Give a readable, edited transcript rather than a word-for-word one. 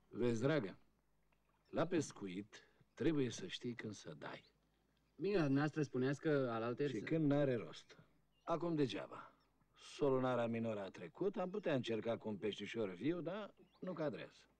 Vezi, dragă, la pescuit trebuie să știi când să dai. Bine, dumneavoastră spuneați că alaltăieri... Și când n-are rost. Acum degeaba. Solunarea minoră a trecut, am putea încerca cu un peștișor viu, dar nu cadrează.